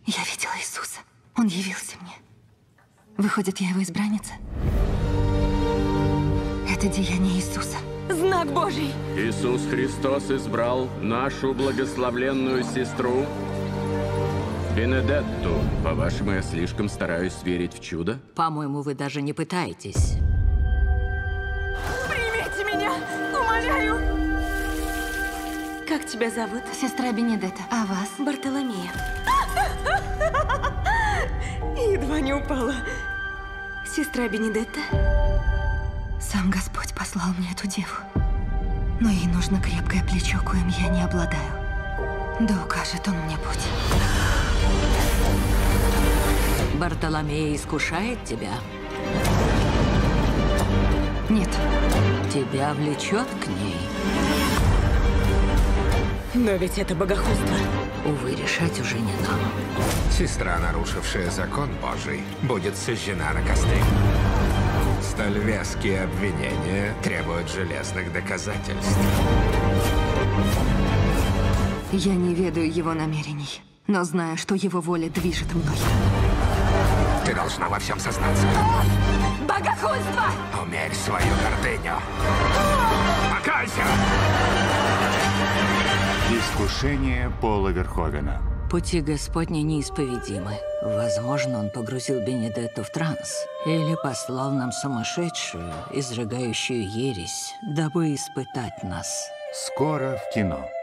Я видела Иисуса. Он явился мне. Выходит, я его избранница? Это деяние Иисуса. Знак Божий. Иисус Христос избрал нашу благословленную сестру Бенедетту. По-вашему, я слишком стараюсь верить в чудо? По-моему, вы даже не пытаетесь. Примите меня, умоляю. Как тебя зовут? Сестра Бенедетта. А вас? Бартоломея. Едва не упала. Сестра Бенедетта? Сам Господь послал мне эту деву. Но ей нужно крепкое плечо, коим я не обладаю. Да укажет он мне путь. Бартоломея искушает тебя? Нет. Тебя влечет к ней? Но ведь это богохульство. Увы, решать уже не нам. Сестра, нарушившая закон Божий, будет сожжена на костре. Столь веские обвинения требуют железных доказательств. Я не ведаю его намерений, но знаю, что его воля движет мной. Ты должна во всем сознаться. Богохульство! Умерь свою гордыню. Покайся! Искушение Пола Верховена. Пути Господни неисповедимы. Возможно, он погрузил Бенедетту в транс. Или послал нам сумасшедшую, изрыгающую ересь, дабы испытать нас. Скоро в кино.